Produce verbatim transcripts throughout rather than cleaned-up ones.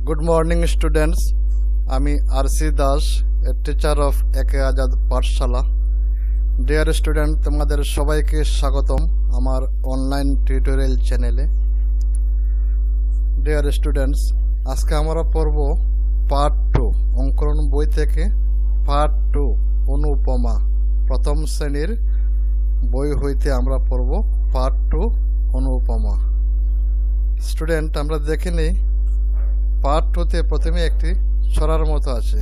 Good morning students. আমি R C Das, a teacher of A K Azad Pathshala. Dear student, তোমাদের সবাইকে স্বাগতম আমার অনলাইন টিউটোরিয়াল চ্যানেলে। ডিয়ার স্টুডেন্টস, আজকে আমরা পড়ব পার্ট টু, অঙ্কন বই থেকে পার্ট টু, অনুপমা। প্রথম শ্রেণীর বই হইতে আমরা পড়ব পার্ট টু, অনুপমা। স্টুডেন্ট, আমরা দেখে নিই পার্ট টুতে প্রথমে একটি ছড়ার মতো আছে,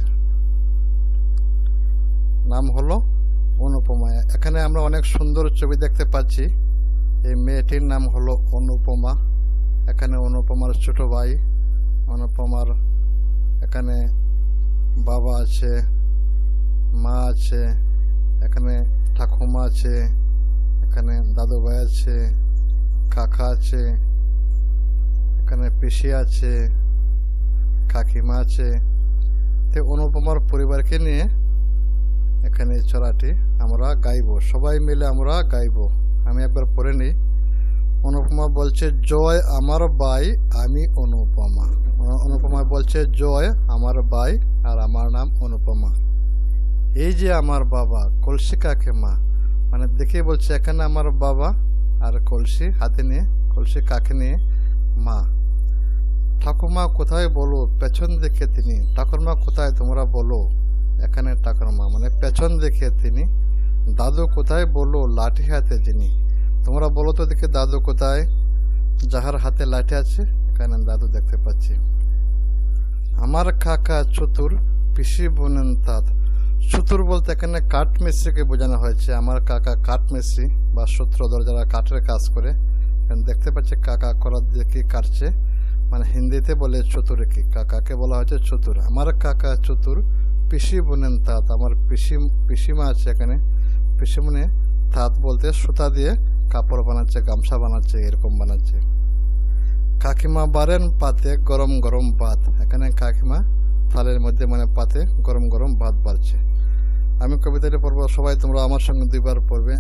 নাম হলো অনুপমা। এখানে আমরা অনেক সুন্দর ছবি দেখতে পাচ্ছি। এই মেয়েটির নাম হলো অনুপমা। এখানে অনুপমার ছোট ভাই, অনুপমার এখানে বাবা আছে, মা আছে, এখানে ঠাকুমা আছে, এখানে দাদু ভাই আছে, কাকা আছে, এখানে পিসি আছে, কাকিমা আছে। তো অনুপমার পরিবারকে নিয়ে এখানে ছড়াটি আমরা গাইব, সবাই মিলে আমরা গাইব। আমি একবার পড়ে নিই। অনুপমা বলছে, জয় আমার ভাই, আমি অনুপমা। অনুপমা বলছে, জয় আমার ভাই আর আমার নাম অনুপমা। এই যে আমার বাবা, কলসি কাকিমা, মানে দেখে বলছে এখানে আমার বাবা আর কলসি হাতে নিয়ে, কলসি কাকে নিয়ে মা। ঠাকুমা কোথায় বলো, পেছন দেখে তিনি। ঠাকুরমা কোথায় তোমরা বলো, এখানে ঠাকুরমা মানে পেছন দেখে তিনি। দাদু কোথায় বলো, লাঠি হাতে যিনি। তোমরা বলো তো দেখে দাদু কোথায়, যাহার হাতে লাঠি আছে, এখানে দাদু দেখতে পাচ্ছি। আমার কাকা চতুর, পিসি বোনেন তাঁত। চতুর বলতে এখানে কাঠ মিস্ত্রিকে বোঝানো হয়েছে। আমার কাকা কাঠ মিস্ত্রি বা সূত্রধর, যারা কাঠের কাজ করে। দেখতে পাচ্ছি কাকা করার দিয়ে কি কাটছে, মানে হিন্দিতে বলে চতুর, কি কাকাকে বলা হয়েছে চতুর। আমার কাকা চতুর, পিসি বোনেন তাঁত। আমার পিসি পিসিমা আছে এখানে। পিসিমনে তাঁত বলতে সুতা দিয়ে কাপড় বানাচ্ছে, গামছা বানাচ্ছে, এরকম বানাচ্ছে। কাকিমা বারেন পাতে গরম গরম ভাত। এখানে কাকিমা থালের মধ্যে মানে পাতে গরম গরম ভাত বাড়ছে। আমি কবিতাটা পড়বো, সবাই তোমরা আমার সঙ্গে দুইবার পড়বে।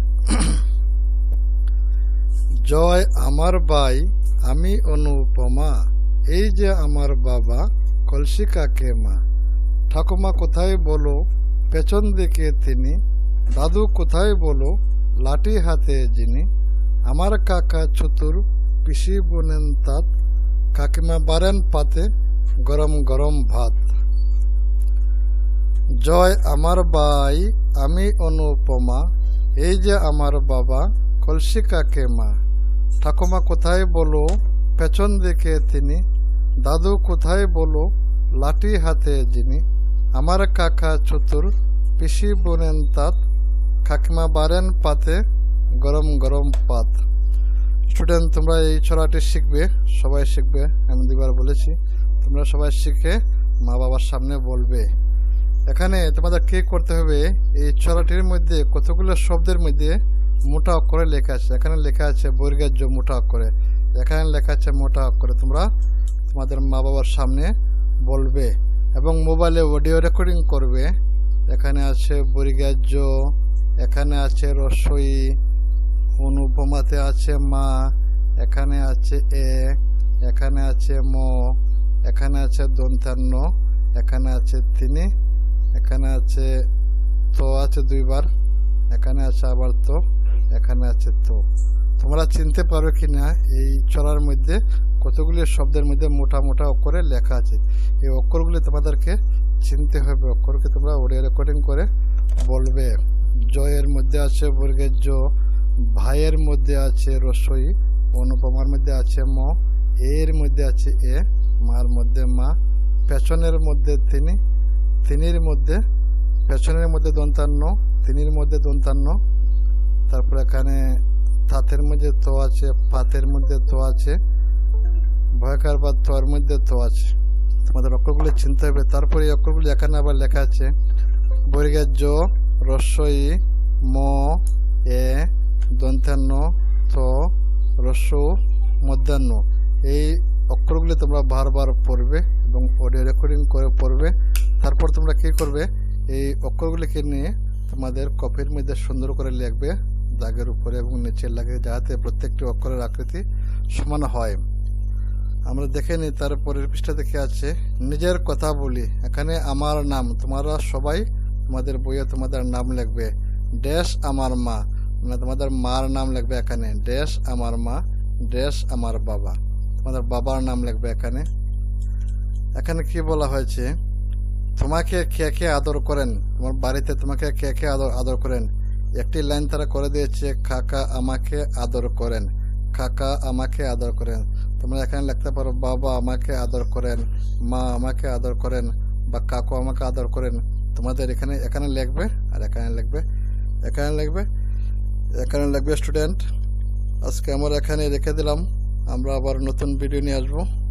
জয় আমার ভাই, আমি অনুপমা। এই যে আমার বাবা, কলসি কাকিমা। ঠাকুমা কোথায় বলো, পেছন দিকে তিনি। দাদু কোথায় বলো, লাঠি হাতে যিনি। আমার কাকা চতুর, পিসি বোনেন তাঁত। কাকিমা বারেন পাতে গরম গরম ভাত। জয় আমার ভাই, আমি অনুপমা। এই যে আমার বাবা, কলসি কাকিমা। ঠাকুমা কোথায় বলো, পেছন দিকে তিনি। দাদু কোথায় বলো, লাঠি হাতে যিনি। আমার কাকা চতুর, পিসি বোনেন তাঁত। কাকিমা বারেন পাতে গরম গরম ভাত। স্টুডেন্ট, তোমরা এই ছড়াটি শিখবে, সবাই শিখবে। আমি দুবার বলেছি, তোমরা সবাই শিখে মা বাবার সামনে বলবে। এখানে তোমাদের কি করতে হবে, এই ছড়াটির মধ্যে কতগুলো শব্দের মধ্যে মোটা অক্ষরে লেখা আছে। এখানে লেখা আছে বর্গের মোটা অক্ষরে, এখানে লেখা আছে মোটা অক্ষরে। তোমরা তোমাদের মা বাবার সামনে বলবে এবং মোবাইলে অডিও রেকর্ডিং করবে। এখানে আছে বর্গের, এখানে আছে রসই, অনুপমাতে আছে মা, এখানে আছে এ, এখানে আছে ম, এখানে আছে দন্তান্ন, এখানে আছে তিনি, এখানে আছে তো আছে দুইবার, এখানে আছে আবার তো, এখানে আছে তো। তোমরা চিনতে পারো কিনা এই ছড়ার মধ্যে কতগুলি শব্দের মধ্যে মোটা মোটা অক্ষরে লেখা আছে। এই অক্ষরগুলি তোমাদেরকে চিনতে হবে। অক্ষরকে তোমরা অডিও রেকর্ডিং করে বলবে। জয়ের মধ্যে আছে বর্গের জ, ভাইয়ের মধ্যে আছে রসই, অনুপমার মধ্যে আছে ম, এর মধ্যে আছে এ, মার মধ্যে মা, পেছনের মধ্যে তিনি, তিনির মধ্যে, পেছনের মধ্যে দন্তান্ন, তিনির মধ্যে দন্তান্ন। তারপর এখানে তাঁতের মধ্যে তো আছে, পাতের মধ্যে তো আছে, ভয়কার বা তোর মধ্যে তো আছে। তোমাদের অক্ষরগুলি চিনতে হবে। তারপরে এই অক্ষরগুলি এখানে আবার লেখা আছে বর্গের জ, রস্বই, ম, এ, দন্তান্ন, ত, রস্য, মধ্যাহ্ন। এই অক্ষরগুলি তোমরা বারবার পড়বে এবং অডিও রেকর্ডিং করে পড়বে। তারপর তোমরা কি করবে, এই অক্ষরগুলিকে নিয়ে তোমাদের কপির মধ্যে সুন্দর করে লিখবে, দাগের উপরে এবং নিচে লাগে, যাতে প্রত্যেকটি অক্ষরের আকৃতি সমান হয়। আমরা দেখে নিই তারপরের পৃষ্ঠা দেখে আছে নিজের কথা বলি। এখানে আমার নাম, তোমরা সবাই তোমাদের বইয়ে তোমাদের নাম লিখবে। ড্যাশ আমার মা, মানে তোমাদের মার নাম লিখবে এখানে। ড্যাশ আমার মা, ড্যাশ আমার বাবা, তোমাদের বাবার নাম লিখবে এখানে। এখানে কি বলা হয়েছে, তোমাকে কে কে আদর করেন, তোমার বাড়িতে তোমাকে কে কে আদর আদর করেন। একটি লাইন তারা করে দিয়েছে, কাকা আমাকে আদর করেন, কাকা আমাকে আদর করেন। তোমরা এখানে লিখতে পারো বাবা আমাকে আদর করেন, মা আমাকে আদর করেন, বা কাকু আমাকে আদর করেন। তোমাদের এখানে এখানে লিখবে আর এখানে লিখবে, এখানে লিখবে, এখানে লিখবে। স্টুডেন্ট, আজকে আমরা এখানে রেখে দিলাম, আমরা আবার নতুন ভিডিও নিয়ে আসবো।